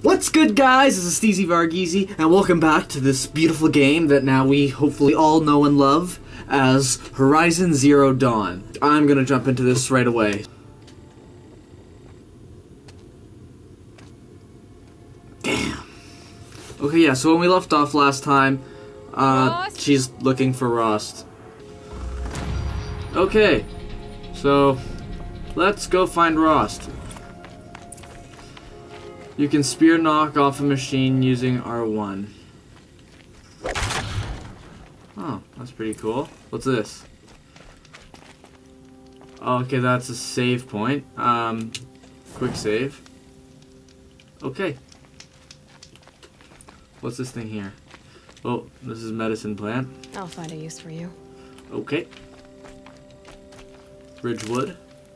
What's good, guys? This is SteazieVarghese, and welcome back to this beautiful game that now we hopefully all know and love as Horizon Zero Dawn. I'm gonna jump into this right away. Damn. Okay, yeah, so when we left off last time, she's looking for Rost. Okay, so let's go find Rost. You can spear knock off a machine using R1. Oh, that's pretty cool. What's this? Okay, that's a save point. Quick save. Okay. What's this thing here? Oh, this is medicine plant. I'll find a use for you. Okay. Ridgewood.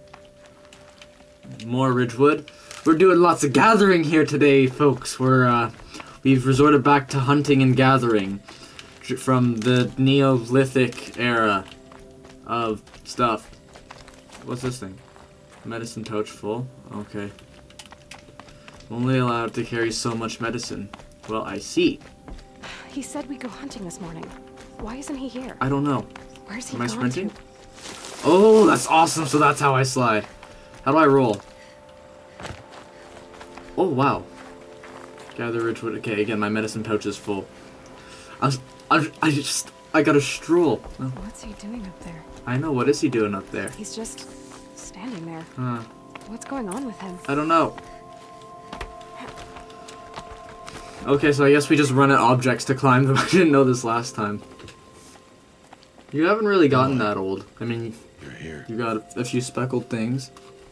More Ridgewood. We're doing lots of gathering here today, folks. We've resorted back to hunting and gathering from the Neolithic era of stuff. What's this thing? Medicine pouch full. Okay. Only allowed to carry so much medicine. Well, I see. He said we'd go hunting this morning. Why isn't he here? I don't know. Where's he Am I going sprinting? to? Oh, that's awesome. So that's how I slide. How do I roll? Oh, wow. Gather Ridgewood. Okay, again, my medicine pouch is full. I got a stroll. Oh. What's he doing up there? I know, what is he doing up there? He's just standing there. Huh. What's going on with him? I don't know. Okay, so I guess we just run at objects to climb them. I didn't know this last time. You haven't really gotten that old. I mean, you're here. You got a few speckled things.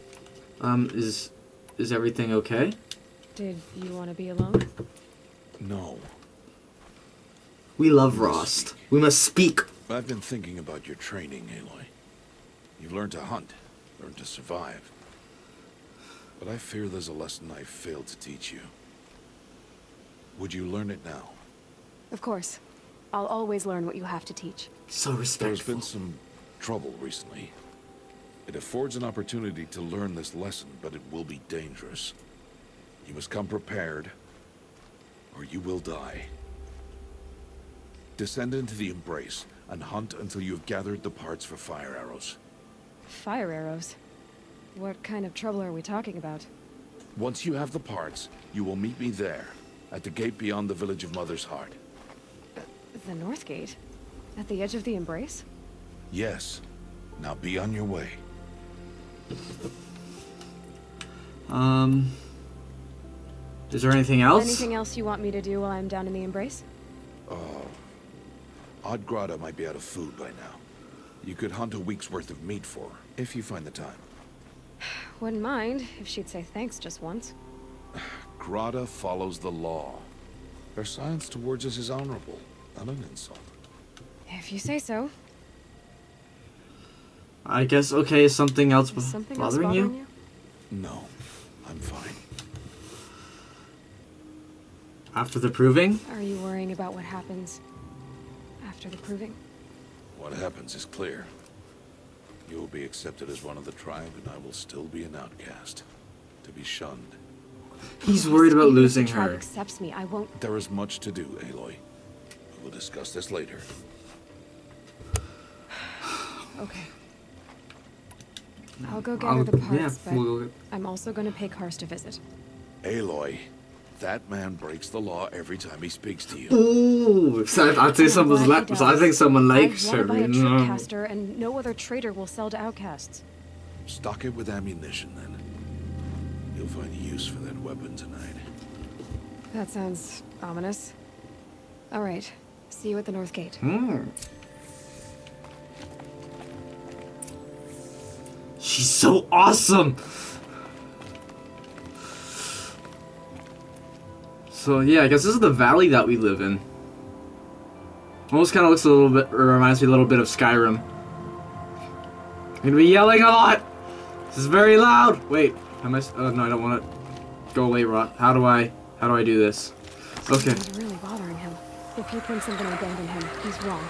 Is everything okay? Did you want to be alone? No. We love Rost. We must speak. I've been thinking about your training, Aloy. You've learned to hunt, learned to survive. But I fear there's a lesson I failed to teach you. Would you learn it now? Of course. I'll always learn what you have to teach. So respectful. There's been some trouble recently. It affords an opportunity to learn this lesson, but it will be dangerous. You must come prepared, or you will die. Descend into the Embrace, and hunt until you have gathered the parts for fire arrows. Fire arrows? What kind of trouble are we talking about? Once you have the parts, you will meet me there, at the gate beyond the village of Mother's Heart. The North Gate? At the edge of the Embrace? Yes. Now be on your way. Is there anything else? Anything else you want me to do while I'm down in the Embrace? Oddgrada might be out of food by now. You could hunt a week's worth of meat for her, if you find the time. Wouldn't mind if she'd say thanks just once. Grada follows the law. Her silence towards us is honorable, not an insult. If you say so. I guess, okay, is something else bothering you? No, I'm fine. After the proving? Are you worrying about what happens after the proving? What happens is clear. You will be accepted as one of the tribe, and I will still be an outcast, to be shunned. He's worried about losing her. If the tribe her. accepts me, I won't. There is much to do, Aloy. We will discuss this later. Okay. I'll go gather the parts, but we'll go. I'm also going to pay Karst a visit. Aloy, that man breaks the law every time he speaks to you. Ooh, so I'd say someone's so I think someone likes her. I want to buy a tripcaster, and no other trader will sell to outcasts. Stock it with ammunition, then. You'll find use for that weapon tonight. That sounds ominous. All right. See you at the North Gate. She's so awesome! So yeah, I guess this is the valley that we live in. Almost kind of looks a little bit, or reminds me a little bit of Skyrim. I'm gonna be yelling a lot! This is very loud! Wait, am I, oh no, I don't want to go away, Rot. How do I do this? Okay. Something's really bothering him. If he thinks I'm gonna abandon him, he's wrong.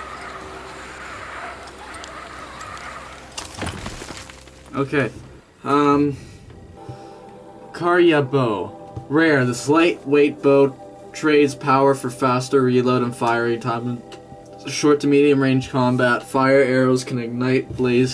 Okay. Karyabo. Rare. This lightweight bow trades power for faster reload and firing time. Short to medium range combat. Fire arrows can ignite. Blaze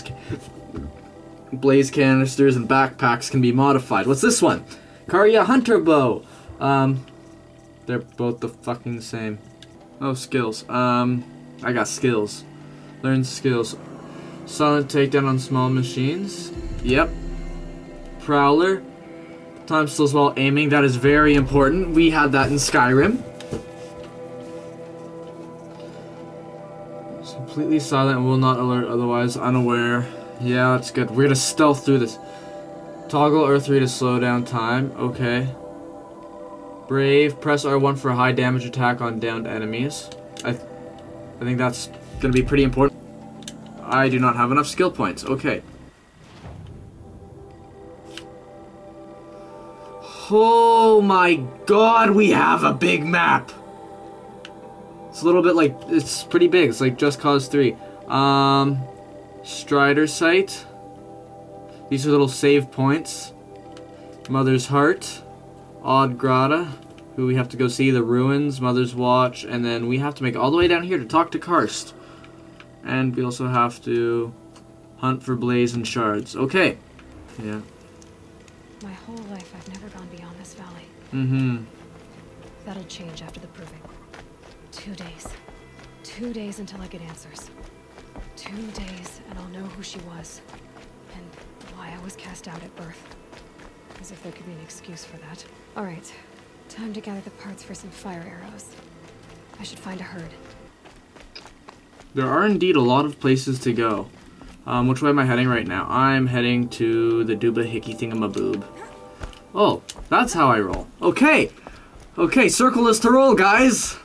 canisters and backpacks can be modified. What's this one? Karya Hunter Bow. They're both the fucking same. Oh, skills. I got skills. Learn skills. Silent takedown on small machines. Yep. Prowler. Time stills while aiming. That is very important. We had that in Skyrim. It's completely silent and will not alert otherwise unaware. Yeah, that's good. We're gonna stealth through this. Toggle R3 to slow down time. Okay. Brave. Press R1 for a high damage attack on downed enemies. I think that's gonna be pretty important. I do not have enough skill points. Okay. Oh my god, we have a big map! It's a little bit like, it's pretty big. It's like Just Cause 3. Strider Site. These are little save points. Mother's Heart. Odd Grata, who we have to go see. The Ruins, Mother's Watch, and then we have to make it all the way down here to talk to Karst. And we also have to hunt for Blaze and Shards. Okay. Yeah. My whole life I've never gone beyond this valley. Mm-hmm. That'll change after the proving. 2 days. 2 days until I get answers. 2 days and I'll know who she was. And why I was cast out at birth. As if there could be an excuse for that. Alright. Time to gather the parts for some fire arrows. I should find a herd. There are indeed a lot of places to go. Which way am I heading right now? I'm heading to the Doobahickey thingamaboob. Oh, that's how I roll. Okay! Okay, circle is to roll, guys!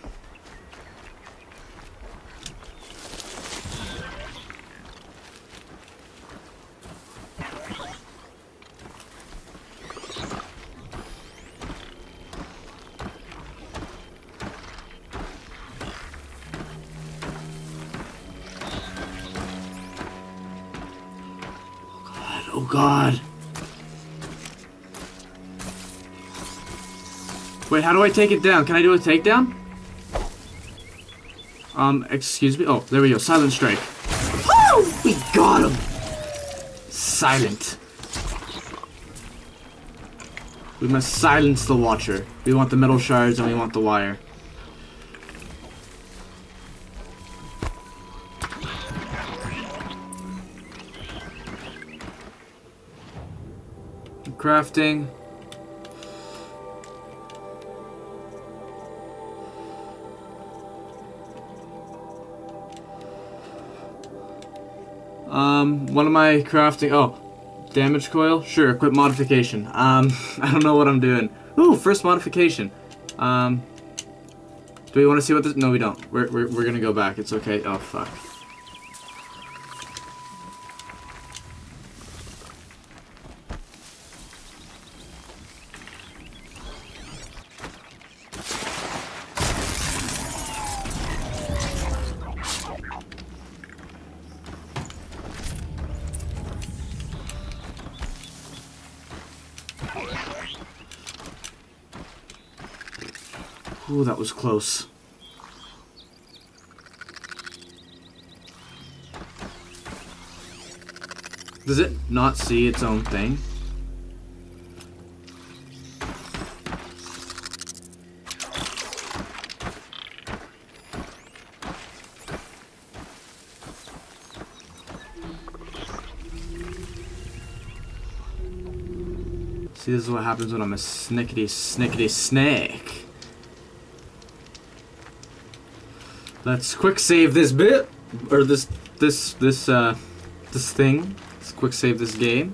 Oh god. Wait, how do I take it down? Can I do a takedown? Excuse me? Oh, there we go. Silent strike. Woo! We got him! Silent. We must silence the Watcher. We want the metal shards and we want the wire. Crafting. What am I crafting? Oh, damage coil? Sure, equip modification. I don't know what I'm doing. Ooh, first modification. Do we want to see what this? No, we don't. We're gonna go back. It's okay. Oh, fuck. Ooh, that was close. Does it not see its own thing? See, this is what happens when I'm a snickety snake. Let's quick save this bit, or this thing. Let's quick save this game.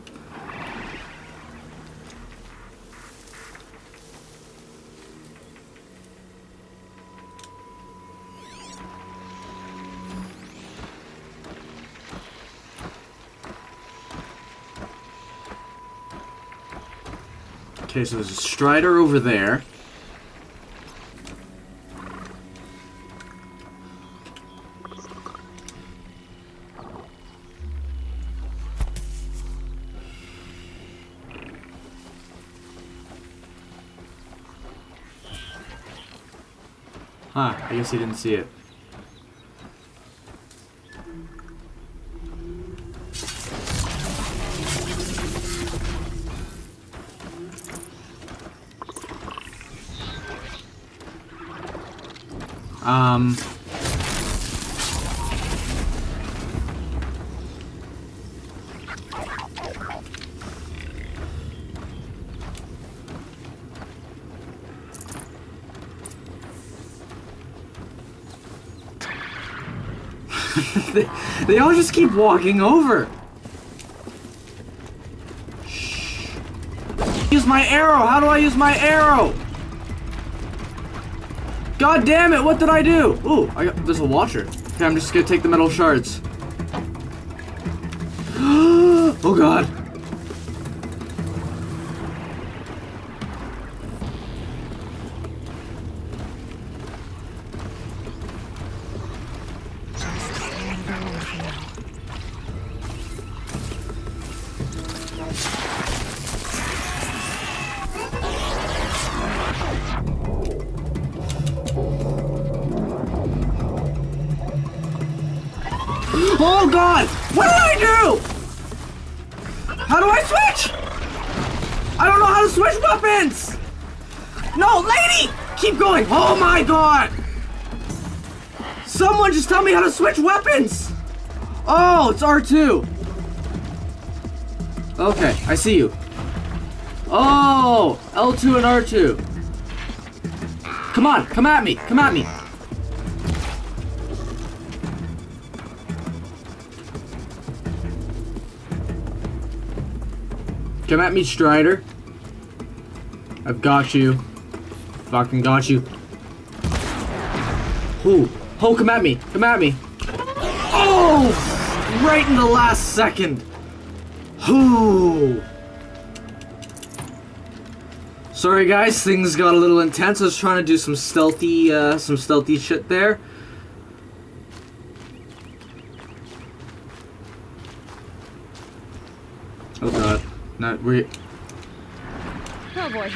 Okay, so there's a Strider over there. Huh, I guess he didn't see it. They all just keep walking over. Shh. Use my arrow. How do I use my arrow? God damn it! What did I do? Ooh, there's a watcher. Okay, I'm just gonna take the metal shards. Oh god. Oh god! What did I do? How do I switch? I don't know how to switch weapons! No, lady! Keep going! Oh my god! Someone just tell me how to switch weapons! Oh, it's R2. Okay, I see you. Oh, L2 and R2. Come on, come at me, come at me. Come at me, Strider. I've got you. Fucking got you. Ooh. Oh, come at me. Come at me. Oh! Right in the last second. Ooh. Sorry guys, things got a little intense. I was trying to do some stealthy shit there. Oh god. Not we. Oh boy.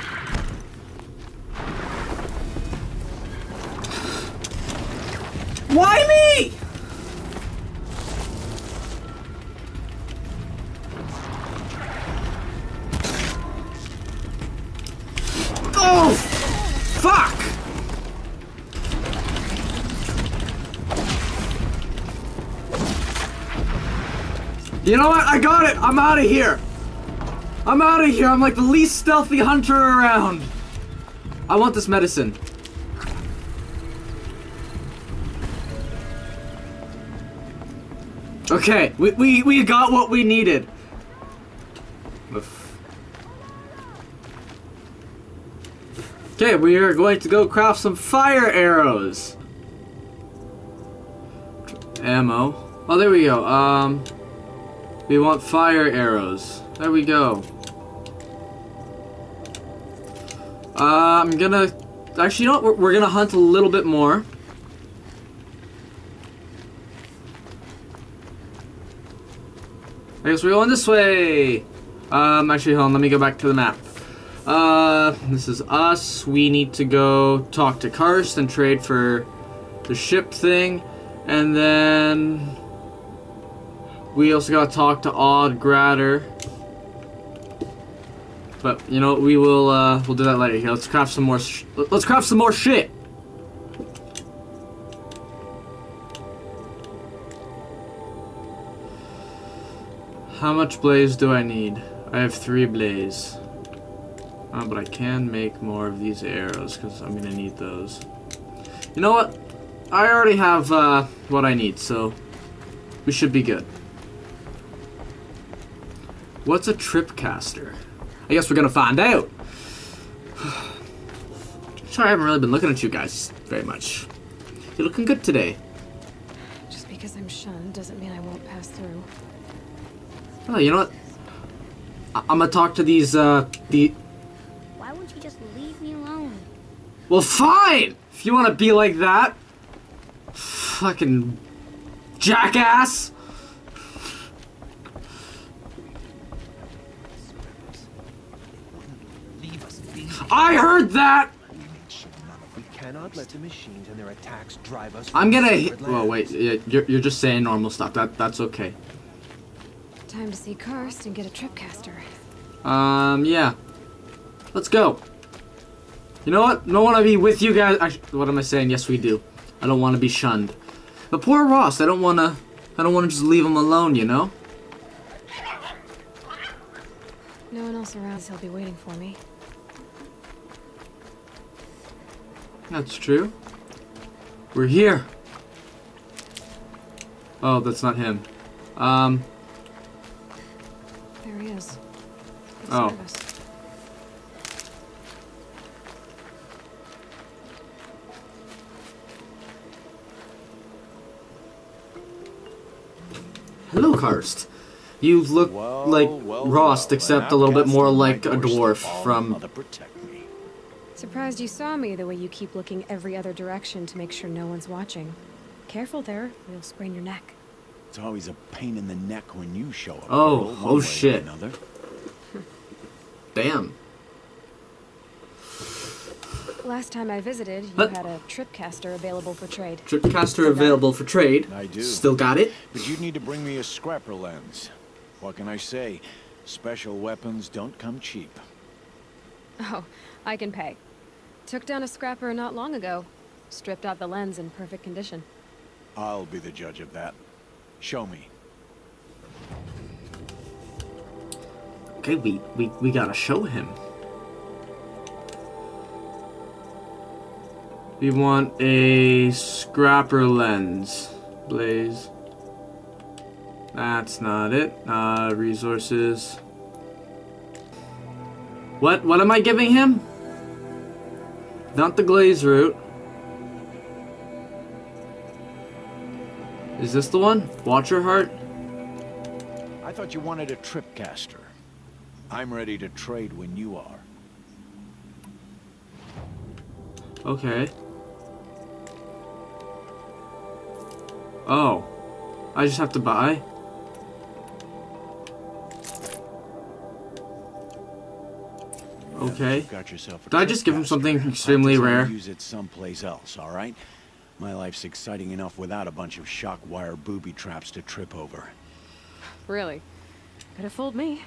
Why me? Oh, fuck! You know what? I got it. I'm out of here. I'm out of here. I'm like the least stealthy hunter around. I want this medicine. Okay, we got what we needed. Okay, we are going to go craft some fire arrows. Ammo. Oh, there we go. We want fire arrows. There we go. I'm gonna... Actually, you know what? We're gonna hunt a little bit more. I guess we're going this way. Actually, hold on. Let me go back to the map. This is us. We need to go talk to Karst and trade for the ship thing. And then... we also gotta talk to Odd Gratter. But you know, we'll do that later. Here, let's craft some more. Let's craft some more shit. How much blaze do I need? I have 3 blaze. But I can make more of these arrows because I'm gonna need those. You know what? I already have what I need, so we should be good. What's a tripcaster? I guess we're gonna find out. Sorry, I haven't really been looking at you guys very much. You're looking good today. Just because I'm shunned doesn't mean I won't pass through. Oh, you know what? I'm gonna talk to these, Why won't you just leave me alone? Well, fine! If you wanna be like that. Fucking jackass! I heard that! cannot let the machines and their attacks drive us. I'm gonna. Sacred Well, wait. lands. You're just saying normal stuff. That's okay. Time to see Karst and get a tripcaster. Yeah. Let's go. You know what? I don't want to be with you guys. Actually, what am I saying? Yes, we do. I don't want to be shunned. But poor Rost. I don't want to just leave him alone. You know. No one else around, so he'll be waiting for me. That's true. We're here. Oh, that's not him. There he is. Good Oh. service. Hello, Karst. You look like Rost, except a little bit more like a dwarf from. Surprised you saw me the way you keep looking every other direction to make sure no one's watching. Careful there, or you'll sprain your neck. It's always a pain in the neck when you show up. Oh, girl, one oh way or shit. another. Damn. Last time I visited, you What? had a tripcaster available for trade. Tripcaster available for trade. I do. Still got it. But you'd need to bring me a scrapper lens. What can I say? Special weapons don't come cheap. Oh, I can pay. Took down a scrapper not long ago. Stripped out the lens in perfect condition. I'll be the judge of that. Show me. Okay, we gotta show him. We want a scrapper lens, Blaze. That's not it. Resources. What am I giving him? Not the glaze route. Is this the one? Watcher heart? I thought you wanted a tripcaster. I'm ready to trade when you are. Okay. Oh. I just have to buy? Okay. You've got yourself a Did I just give him tripcaster. something extremely Practice how to rare? Use it someplace else, all right? My life's exciting enough without a bunch of shock wire booby traps to trip over. Really? Could have fooled me.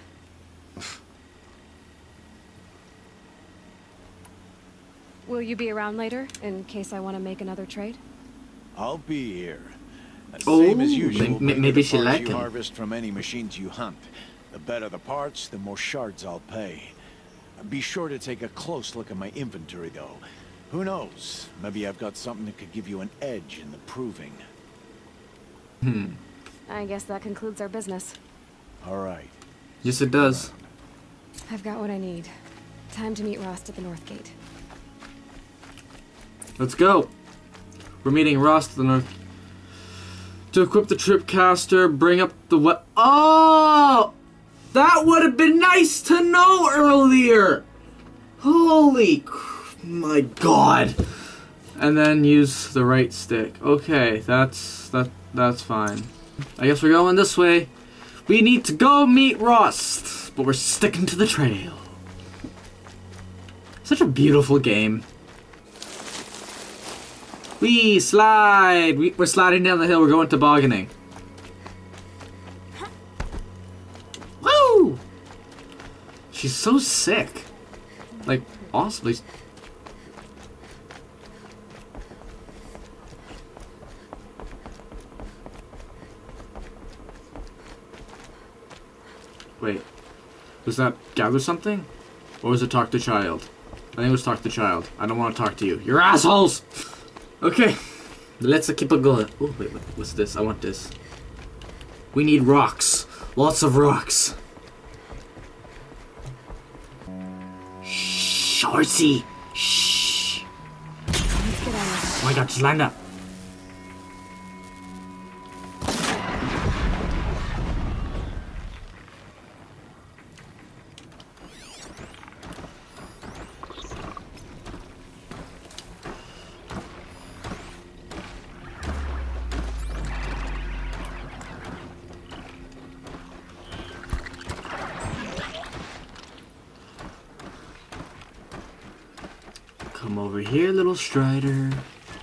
Will you be around later, in case I want to make another trade? I'll be here. Oh, Same as usual. maybe bring the she parts like you him. harvest from any machines you hunt. The better the parts, the more shards I'll pay. Be sure to take a close look at my inventory, though. Who knows? Maybe I've got something that could give you an edge in the proving. I guess that concludes our business. All right. Yes, it does. I've got what I need. Time to meet Rost at the North Gate. Let's go. We're meeting Ross to the north. To equip the tripcaster, bring up the what? Oh! That would have been nice to know earlier! Holy my god. And then use the right stick. Okay, that's fine. I guess we're going this way. We need to go meet Rost, but we're sticking to the trail. Such a beautiful game. We slide! We're sliding down the hill, we're going tobogganing. Woo! She's so sick. Like, awesomely. Wait. Was that gather something? Or was it talk to child? I think it was talk to child. I don't want to talk to you. You're assholes! Okay, let's keep it going. Oh, wait, what's this? I want this. We need rocks. Lots of rocks. Shh, horsey. Shh. Let's get on with Oh my god, just line up. Come over here, little Strider.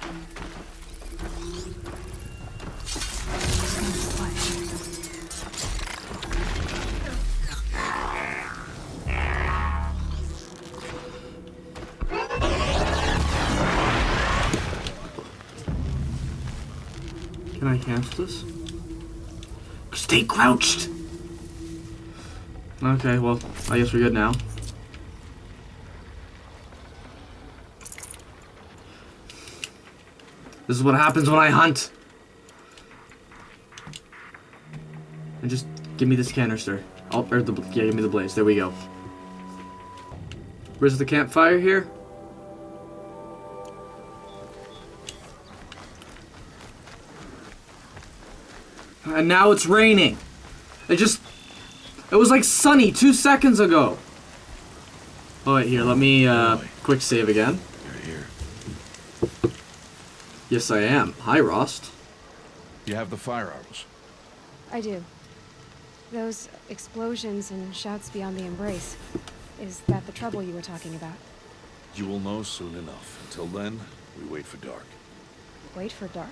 Can I cancel this? Stay crouched! Okay, well, I guess we're good now. This is what happens when I hunt. And just give me this canister. Yeah, give me the blaze. There we go. Where's the campfire here? And now it's raining. It was like sunny 2 seconds ago. Oh wait, here, let me quick save again. You're here. Yes, I am. Hi, Rost. You have the firearms. I do. Those explosions and shouts beyond the embrace. Is that the trouble you were talking about? You will know soon enough. Until then, we wait for dark. Wait for dark?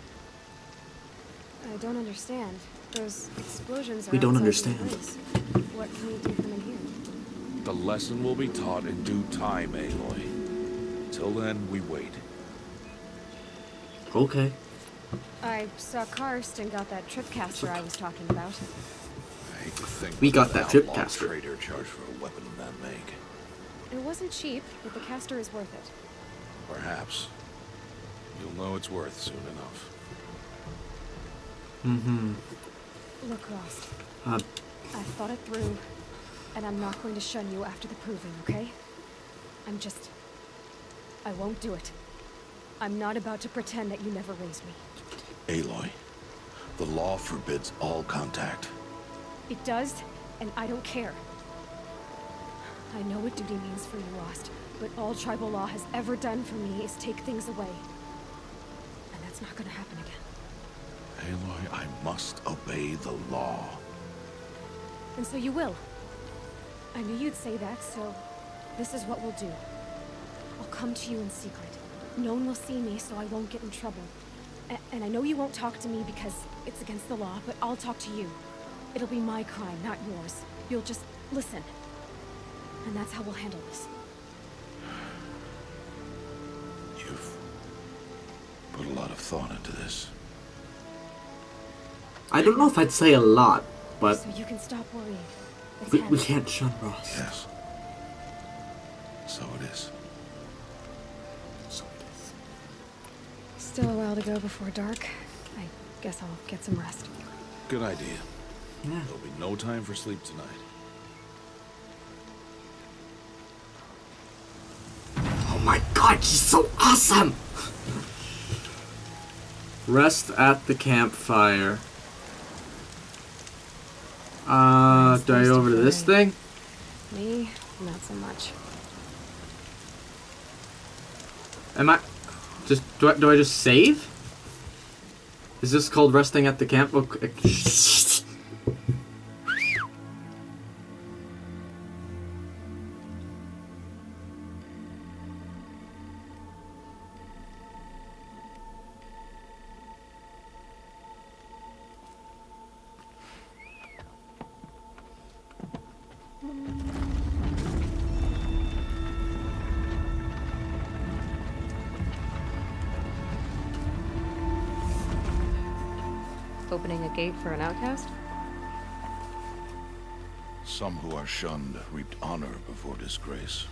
I don't understand. Those explosions are We don't outside the understand. embrace. What can we do from in here? The lesson will be taught in due time, Aloy. Until then, we wait. Okay. I saw Karst and got that tripcaster I was talking about. I hate to think We got what that an outlaw tripcaster. trader charged for a weapon of that make. It wasn't cheap, but the caster is worth it. Perhaps. You'll know it's worth soon enough. Mm-hmm. Look, Rost. Uh, I've thought it through, and I'm not going to shun you after the proving, okay? I won't do it. I'm not about to pretend that you never raised me. Aloy, the law forbids all contact. It does, and I don't care. I know what duty means for you, Rost, but all tribal law has ever done for me is take things away. And that's not gonna happen again. Aloy, I must obey the law. And so you will. I knew you'd say that, so this is what we'll do. I'll come to you in secret. No one will see me, so I won't get in trouble. And I know you won't talk to me because it's against the law, but I'll talk to you. It'll be my crime, not yours. You'll just listen. And that's how we'll handle this. You've put a lot of thought into this. I don't know if I'd say a lot, but So you can stop worrying. It's we happening. can't shun Ross. Yes. So it is. So it is. Still a while to go before dark. I guess I'll get some rest. Good idea. Yeah. There'll be no time for sleep tonight. Oh my god, she's so awesome! Rest at the campfire. Do I go over to this thing? Me? Not so much. Am I just do I just save? Is this called resting at the camp? Okay. Opening a gate for an outcast? Some who are shunned reaped honor before disgrace.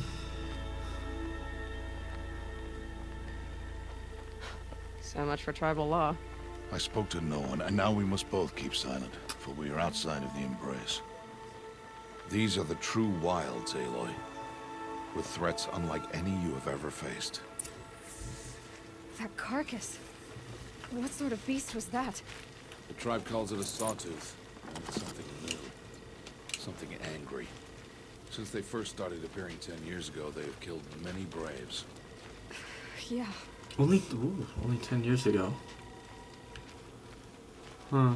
So much for tribal law. I spoke to no one, and now we must both keep silent, for we are outside of the embrace. These are the true wilds, Aloy, with threats unlike any you have ever faced. That carcass. What sort of beast was that? The tribe calls it a Sawtooth, and it's something new. Something angry. Since they first started appearing 10 years ago, they have killed many braves. Yeah. only 10 years ago. Huh.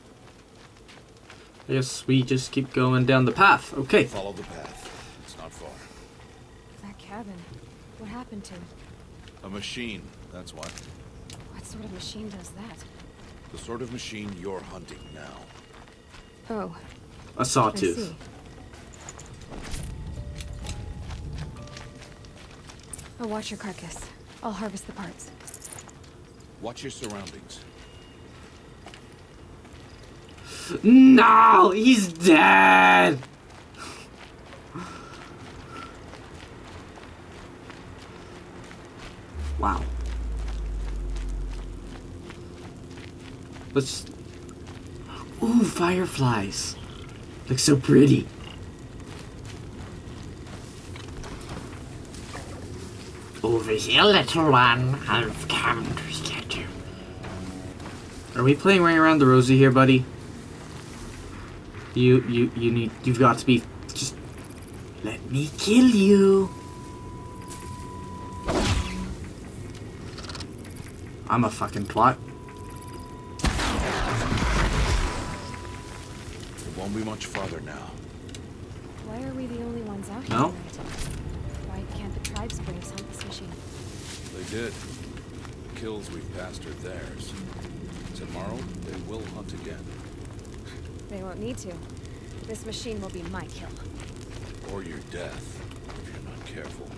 I guess we just keep going down the path. Okay. Follow the path. It's not far. That cabin. What happened to him? A machine, that's what. What sort of machine does that? The sort of machine you're hunting now. Oh, A I Sawtooth. see. I'll watch your carcass. I'll harvest the parts. Watch your surroundings. No! He's dead! Wow. Let's... Ooh, fireflies. Look so pretty. Over here, little one. I've come to get you. Are we playing Ring Around the Rosie here, buddy? You've got to be... Just... Let me kill you. I'm a fucking twat. It won't be much farther now. Why are we the only ones out here No? tonight? Why can't the tribes bring us hunt this machine? They did. The kills we've passed are theirs. Tomorrow, they will hunt again. They won't need to. This machine will be my kill. Or your death, if you're not careful.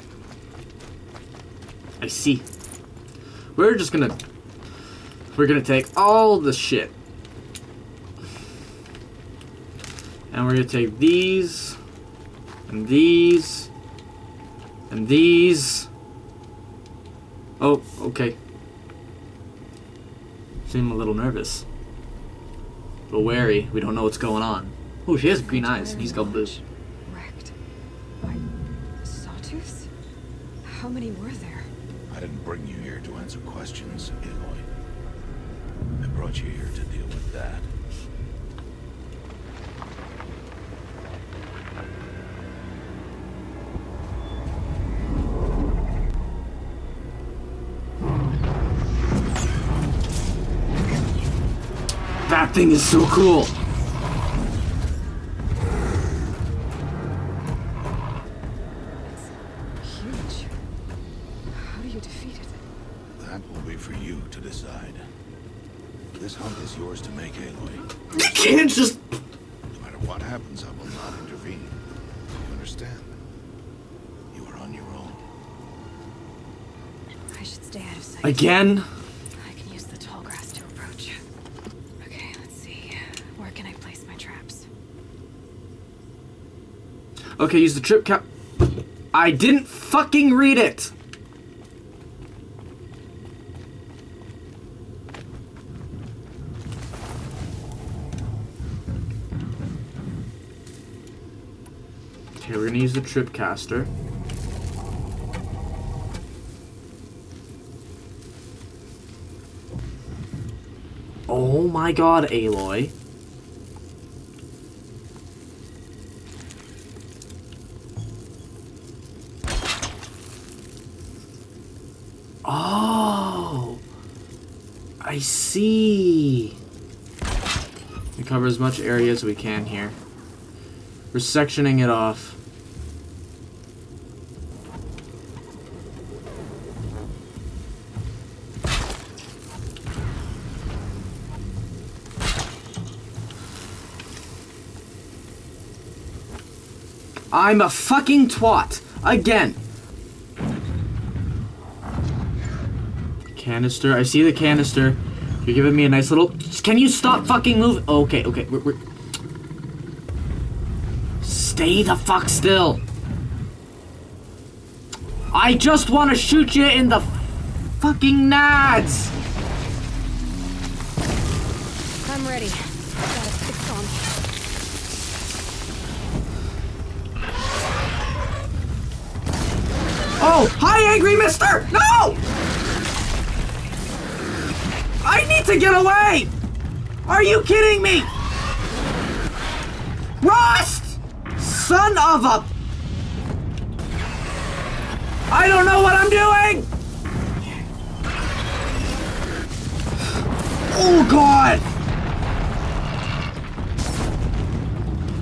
I see. We're gonna take all the shit. And we're gonna take these, and these, and these. Oh, okay. Seem a little nervous. A little wary. We don't know what's going on. Oh, she has green eyes, and he's got blue. Wrecked. By Sawtooths? How many were there? I didn't bring you here to answer questions, Aloy. I brought you here to deal with that. That thing is so cool. It's huge. How do you defeat it? That will be for you to decide. This hunt is yours to make, Aloy. You can't just... No matter what happens, I will not intervene. You understand? You are on your own. I should stay out of sight. Again? I can use the tall grass to approach. Okay, let's see. Where can I place my traps? Okay, use the trip cap... I didn't fucking read it! Okay, we're gonna use the trip caster. Oh my god, Aloy. Oh, I see. We cover as much area as we can here. We're sectioning it off. I'm a fucking twat. Again. Canister. I see the canister. You're giving me a nice little... Can you stop fucking moving? Okay, okay. We're... Stay the fuck still. I just want to shoot you in the fucking nads. I'm ready. Got it fixed on. Oh, hi, angry mister! No! I need to get away! Are you kidding me? Rust! Son of a... I don't know what I'm doing! Oh, God!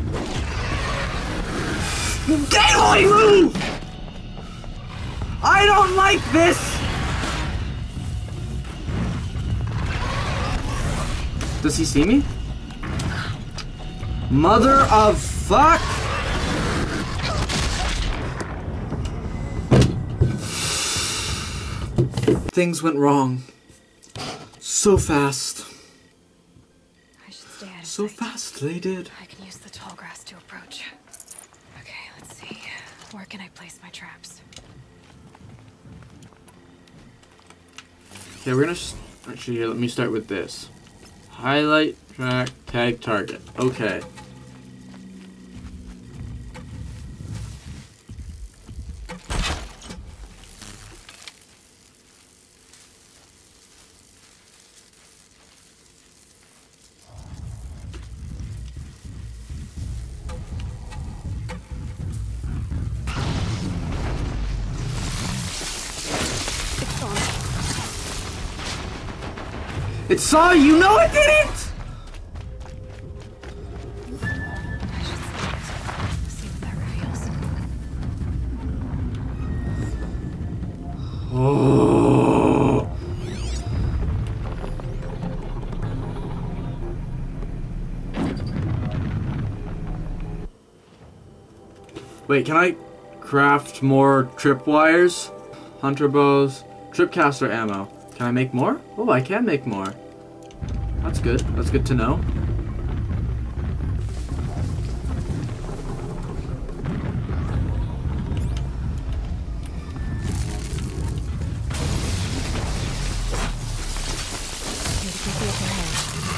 Gateway move! I this! Does he see me? Mother of fuck! Things went wrong. So fast. I should stay out of So sight. fast they did. I can use the tall grass to approach. Okay, let's see. Where can I place my traps? Okay, we're gonna actually here, let me start with this. Highlight, track, tag, target. Okay. It saw you! No, it didn't! I should see what that reveals. Oh. Wait, can I craft more tripwires? Hunter bows, tripcaster ammo. Can I make more? Oh, I can make more. That's good. That's good to know. Need to keep the upper hand.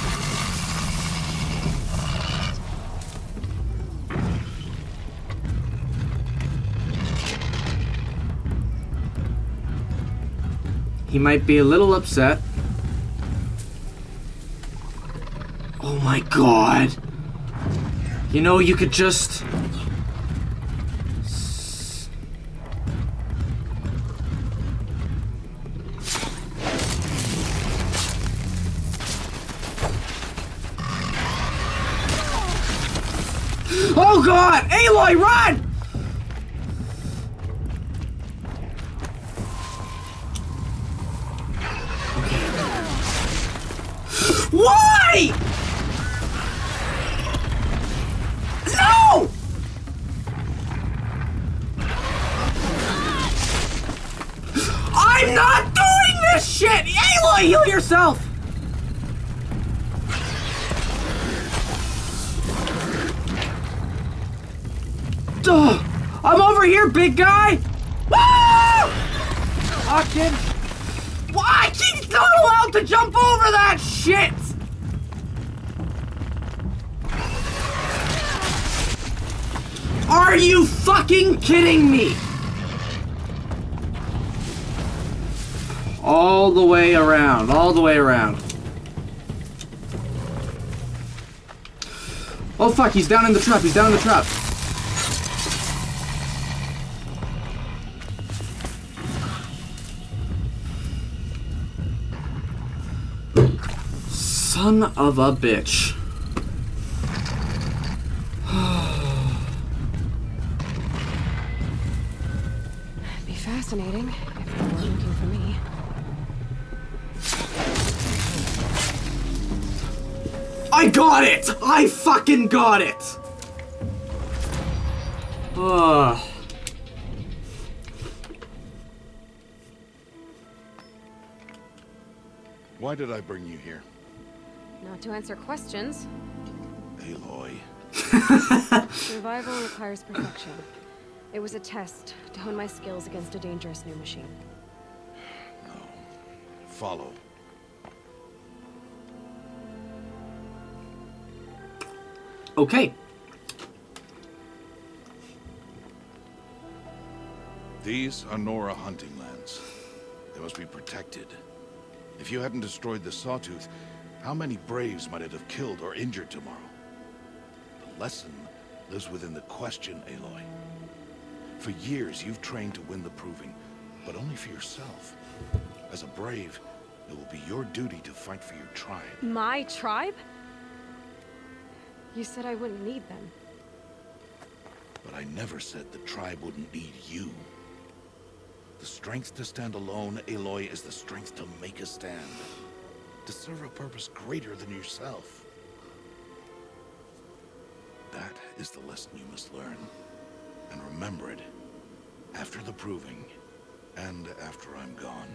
He might be a little upset. Oh my god. You know, you could just... Oh god! Aloy, run! Why? No! I'm not doing this shit! Aloy, heal yourself! Duh! I'm over here, big guy! Woo! Fucking... Why? He's not allowed to jump over that shit! Are you fucking kidding me? All the way around, all the way around. Oh fuck, he's down in the trap, he's down in the trap. Son of a bitch. It'd be fascinating if they weren't looking for me. I got it! I fucking got it! Ugh. Why did I bring you here? Not to answer questions. Aloy. Survival requires perfection. It was a test to hone my skills against a dangerous new machine. No. Follow. Okay. These are Nora hunting lands. They must be protected. If you hadn't destroyed the Sawtooth, how many Braves might it have killed or injured tomorrow? The lesson lives within the question, Aloy. For years, you've trained to win the Proving, but only for yourself. As a Brave, it will be your duty to fight for your tribe. My tribe? You said I wouldn't need them. But I never said the tribe wouldn't need you. The strength to stand alone, Aloy, is the strength to make a stand. To serve a purpose greater than yourself. That is the lesson you must learn. And remember it. After the proving. And after I'm gone.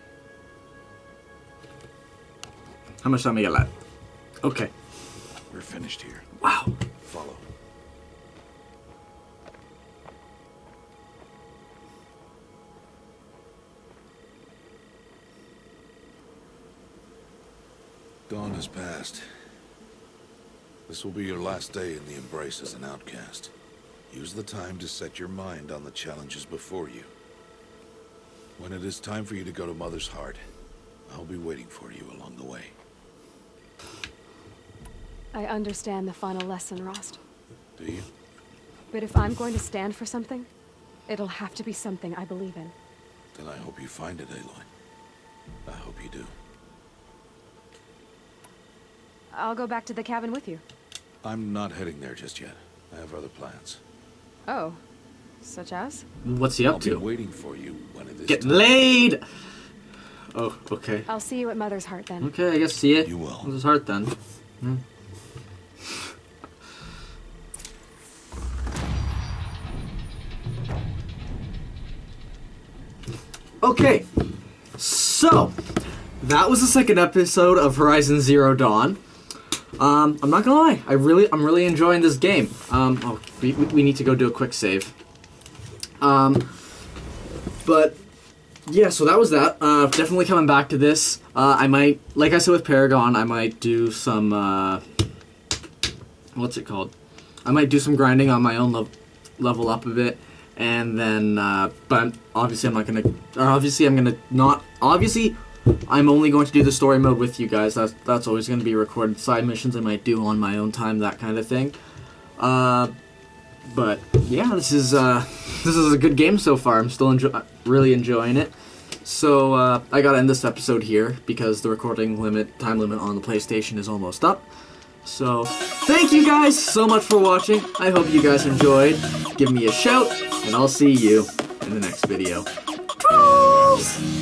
How much time I got left? Okay. We're finished here. Wow. Follow. Dawn has passed. This will be your last day in the Embrace as an outcast. Use the time to set your mind on the challenges before you. When it is time for you to go to Mother's Heart, I'll be waiting for you along the way. I understand the final lesson, Rost. Do you? But if I'm going to stand for something, it'll have to be something I believe in. Then I hope you find it, Aloy. I hope you do. I'll go back to the cabin with you. I'm not heading there just yet. I have other plans. Oh. Such as? What's he up I'll to? be waiting for you when it is Get time. laid! Oh, okay. I'll see you at Mother's Heart then. Okay, I guess see it. You will. Mother's Heart then. Hmm. Okay, so that was the second episode of Horizon Zero Dawn. I'm not gonna lie, I'm really enjoying this game. Oh, we need to go do a quick save. But yeah, so that was that. Definitely coming back to this. I might, like I said with Paragon, I might do some what's it called? I might do some grinding on my own level up a bit. And then, but obviously I'm not gonna, or obviously I'm gonna not, obviously I'm only going to do the story mode with you guys. That's always gonna be recorded. Side missions I might do on my own time, that kind of thing. But yeah, this is a good game so far. I'm still really enjoying it. So I gotta end this episode here because the recording time limit on the PlayStation is almost up. So, thank you guys so much for watching. I hope you guys enjoyed. Give me a shout, and I'll see you in the next video. Toodles!